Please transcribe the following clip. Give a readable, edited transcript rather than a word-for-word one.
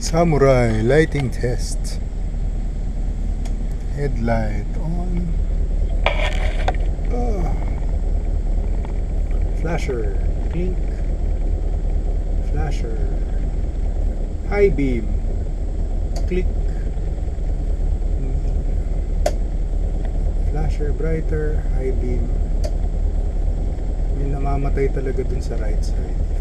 Samurai lighting test. Headlight on. Flasher, pink. Flasher. High beam. Click. Flasher brighter, high beam. May namamatay talaga dun sa right side.